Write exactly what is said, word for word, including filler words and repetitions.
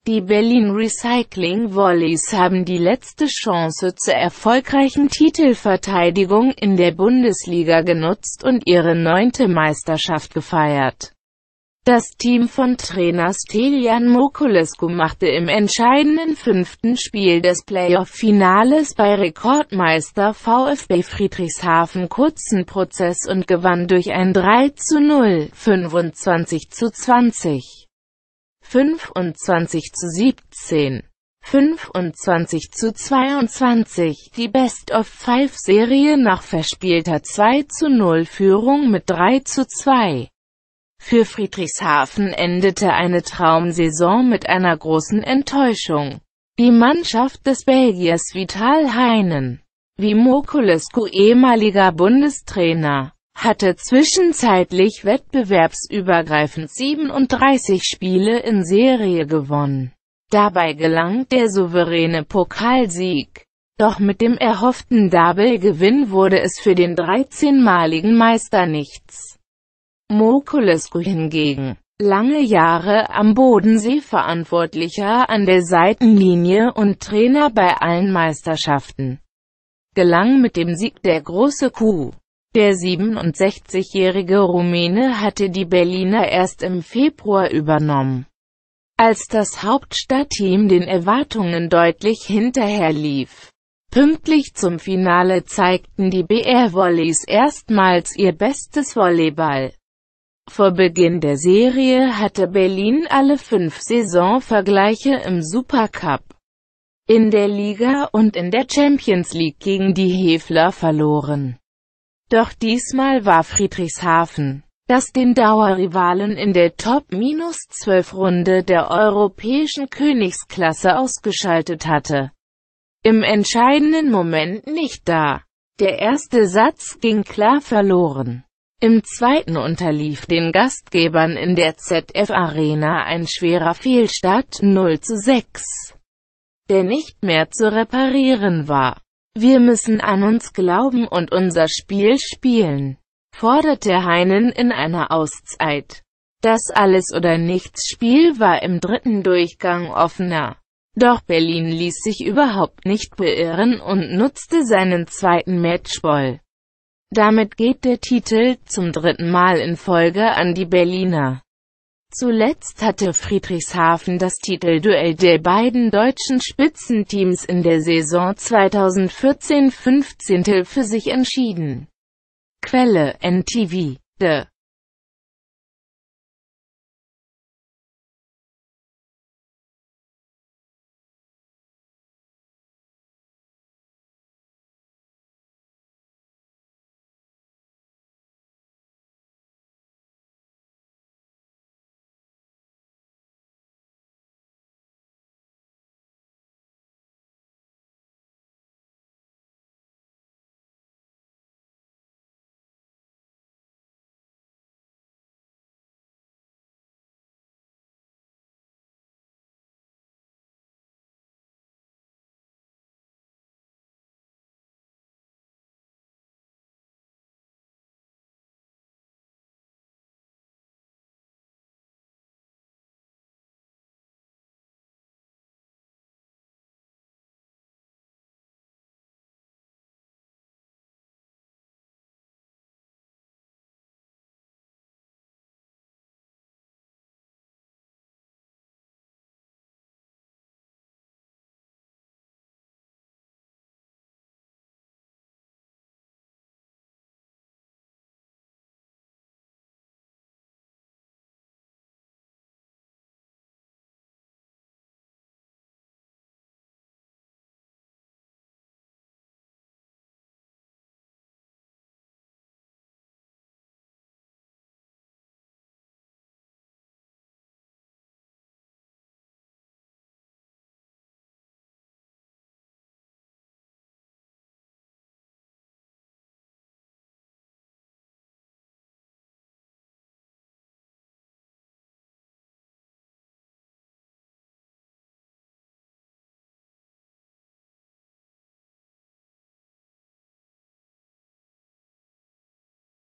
Die Berlin Recycling Volleys haben die letzte Chance zur erfolgreichen Titelverteidigung in der Bundesliga genutzt und ihre neunte Meisterschaft gefeiert. Das Team von Trainer Stelian Moculescu machte im entscheidenden fünften Spiel des Playoff-Finales bei Rekordmeister VfB Friedrichshafen kurzen Prozess und gewann durch ein drei zu null, fünfundzwanzig zu zwanzig, fünfundzwanzig zu siebzehn, fünfundzwanzig zu zweiundzwanzig die Best-of-Five-Serie nach verspielter zwei zu null Führung mit drei zu zwei. Für Friedrichshafen endete eine Traumsaison mit einer großen Enttäuschung. Die Mannschaft des Belgiers Vital Heinen, wie Moculescu ehemaliger Bundestrainer, hatte zwischenzeitlich wettbewerbsübergreifend siebenunddreißig Spiele in Serie gewonnen. Dabei gelang der souveräne Pokalsieg. Doch mit dem erhofften Double-Gewinn wurde es für den dreizehnmaligen Meister nichts. Moculescu hingegen, lange Jahre am Bodensee Verantwortlicher an der Seitenlinie und Trainer bei allen Meisterschaften, gelang mit dem Sieg der große Coup. Der siebenundsechzigjährige Rumäne hatte die Berliner erst im Februar übernommen, als das Hauptstadtteam den Erwartungen deutlich hinterherlief. Pünktlich zum Finale zeigten die B R-Volleys erstmals ihr bestes Volleyball. Vor Beginn der Serie hatte Berlin alle fünf Saisonvergleiche im Supercup, in der Liga und in der Champions League gegen die Hefler verloren. Doch diesmal war Friedrichshafen, das den Dauerrivalen in der Top zwölf Runde der europäischen Königsklasse ausgeschaltet hatte, im entscheidenden Moment nicht da. Der erste Satz ging klar verloren. Im zweiten unterlief den Gastgebern in der Z F-Arena ein schwerer Fehlstart, null zu sechs, der nicht mehr zu reparieren war. Wir müssen an uns glauben und unser Spiel spielen, forderte Heinen in einer Auszeit. Das Alles-oder-nichts-Spiel war im dritten Durchgang offener. Doch Berlin ließ sich überhaupt nicht beirren und nutzte seinen zweiten Matchball. Damit geht der Titel zum dritten Mal in Folge an die Berliner. Zuletzt hatte Friedrichshafen das Titelduell der beiden deutschen Spitzenteams in der Saison zweitausendvierzehn fünfzehn für sich entschieden. Quelle: N T V. De